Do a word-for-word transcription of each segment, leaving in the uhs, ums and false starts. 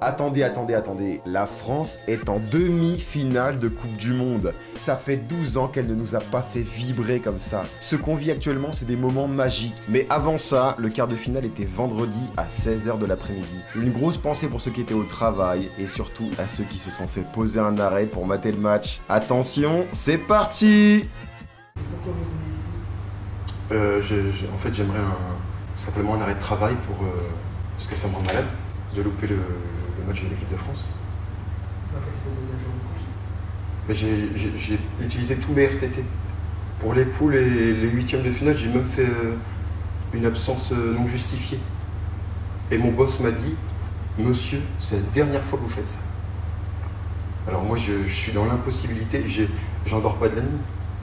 Attendez, attendez, attendez. La France est en demi-finale de Coupe du Monde. Ça fait douze ans qu'elle ne nous a pas fait vibrer comme ça. Ce qu'on vit actuellement, c'est des moments magiques. Mais avant ça, le quart de finale était vendredi à seize heures de l'après-midi. Une grosse pensée pour ceux qui étaient au travail et surtout à ceux qui se sont fait poser un arrêt pour mater le match. Attention, c'est parti! Pourquoi vous venez ici? euh, j'ai- j'ai- En fait, j'aimerais un, simplement un arrêt de travail pour, euh, parce que ça me rend malade de louper le, le match de l'équipe de France. En fait, il faut poser un jour de congé. Mais j'ai- j'ai j'ai utilisé tous mes R T T. Pour les poules et les huitièmes de finale, j'ai même fait euh, une absence euh, non justifiée. Et mon boss m'a dit, monsieur, c'est la dernière fois que vous faites ça. Alors moi, je, je suis dans l'impossibilité, j'ai- j'en dors pas de la nuit.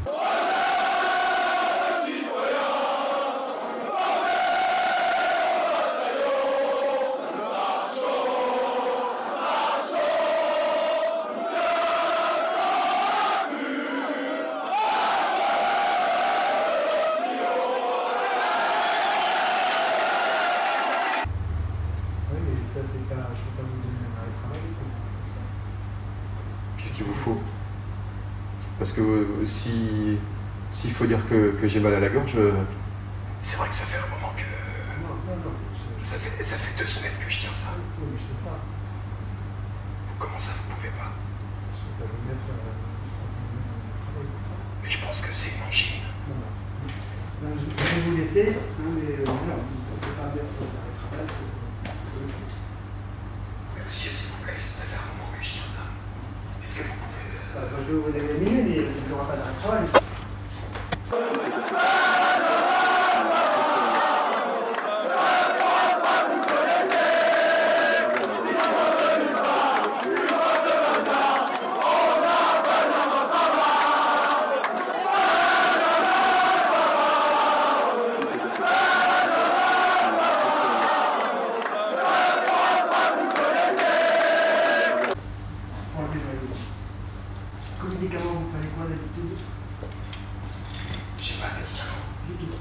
Oui, mais ça, c'est pas. Je peux pas vous donner un arrêt de travail pour ça. Qu'est-ce qu'il vous faut? Parce que euh, si s'il faut dire que, que j'ai mal à la gorge, euh, c'est vrai que ça fait un moment que... Non, non, non. Je, Ça fait, ça fait deux semaines que je tiens ça. oui, mais je peux pas. Comment ça, vous pouvez pas? Je peux pas vous mettre. Euh, je peux pas vous mettre un travail pour ça. Mais je pense que c'est une angine. Non, non. Non, je, je vais vous laisser, hein, mais euh, non, on ne peut pas mettre un arrêt de travail pour, pour le foot. Mais monsieur, s'il vous plaît, ça fait un moment que je tiens ça. Est-ce que vous pouvez... euh, Euh, je vais vous examiner, mais il n'y aura pas d'arrêt de travail. Faut enlever le maillot. Comme médicament, vous prenez quoi d'habitude? J'ai pas de médicaments. Du tout.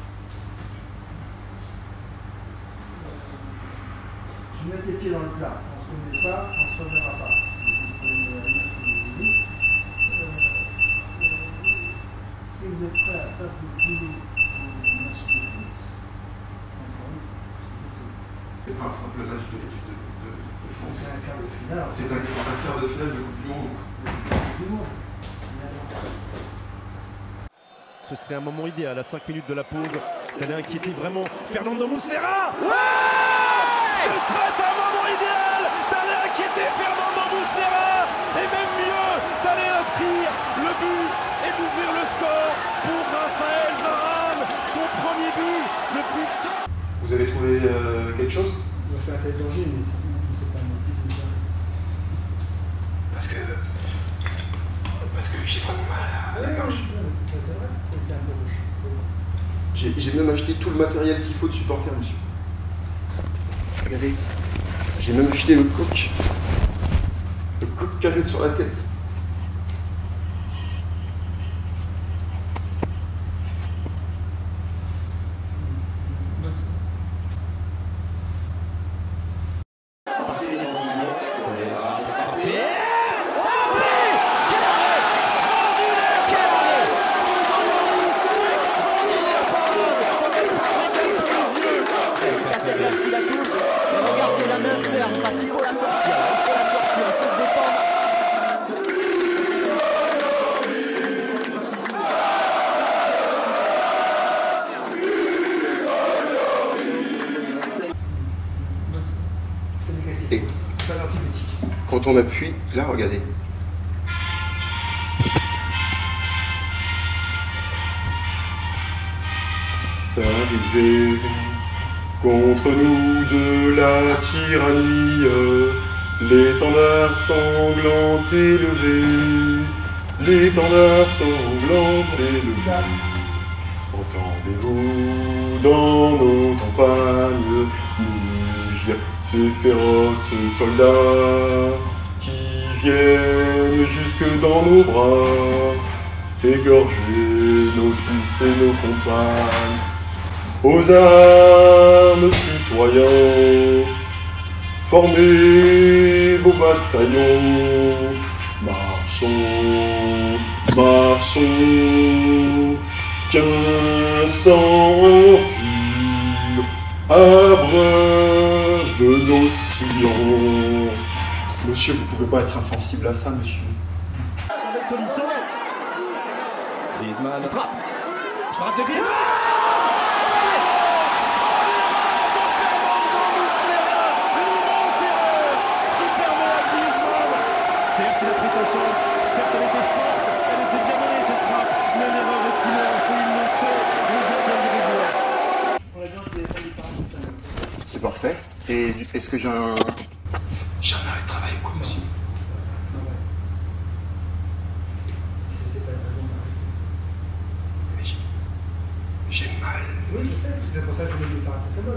Je mets tes pieds dans le plat. On ne se connaît pas, on ne se reverra pas. Vous pouvez me dire si vous voulez. Euh, euh, Si vous êtes prêt à faire le boulot au match de foot, c'est encore mieux. C'est pas un simple match de l'équipe de, de, de France. C'est un quart de finale. C'est un, un quart de finale de Coupe du Monde. Du monde. Ce serait un moment idéal à cinq minutes de la pause d'aller inquiéter vraiment Fernando Muslera. Ouais, ce serait un moment idéal d'aller inquiéter Fernando Muslera et même mieux d'aller inscrire le but et d'ouvrir le score pour Raphaël Varane, son premier but depuis. Vous avez trouvé euh, quelque chose? Moi, je fais un test d'origine, mais c'est c'est pas un motif de ça. Parce que... Parce que j'ai vraiment mal à la gorge. Ça, c'est vrai. C'est un peu rouge. C'est vrai. J'ai j'ai même acheté tout le matériel qu'il faut de supporter, monsieur. Regardez, j'ai même acheté le coq. Le coq qu'à mettre sur la tête. Regardez la main ferme, parce qu'il faut la sortir, il faut la sortir, il faut se défendre. C'est négatif. Et Pas d'antibiotiques. quand on appuie, là, regardez. Ça arrivait contre nous de la tyrannie, l'étendard sanglant élevé, l'étendard sanglant élevé. Entendez-vous dans nos campagnes mugir ces féroces soldats qui viennent jusque dans nos bras, égorger nos fils et nos compagnes. Aux armes, citoyens, Formez vos bataillons, marchons, marchons, quinze cents purs, abreuve nos sillons. Monsieur, vous pouvez pas être insensible à ça, monsieur. Avec Tolisso. Griezmann frappe. Frappe de Griezmann. Certes, il a pris sa chance, certes, elle était forte, elle était bien menée cette frappe, mais l'erreur est immense et il le sait, le gardien du Brésil. On l'a bien défendu par un tout à l'heure. C'est parfait. Et du- est-ce que j'ai un... J'ai un arrêt de travail ou quoi, monsieur? Non, ouais. C'est c'est pas une raison d'arrêter. Mais j'ai- J'ai mal. Oui, je sais, c'est pour ça que je mets du paracétamol.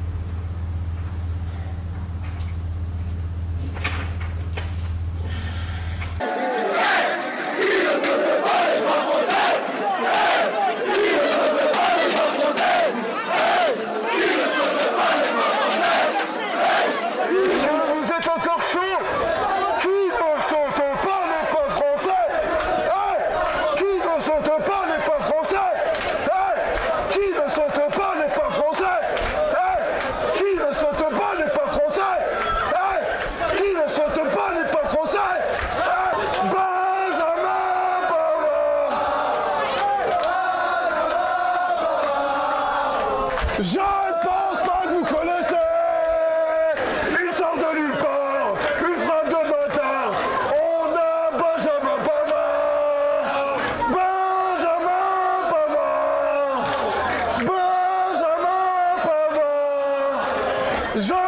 Vous êtes encore chaud? Qui ne saute pas n'est pas français? Hey, qui ne saute pas n'est pas français? Hey, qui ne saute pas n'est pas français? Hey, qui ne saute pas n'est pas français? Hey, qui ne saute pas n'est pas français? Hey, Benjamin Pavard. Je ne pense pas que vous connaissez. Il sort de nulle part, une frappe de bâtard. On a Benjamin Pavard. Benjamin Pavard. Benjamin Pavard. Je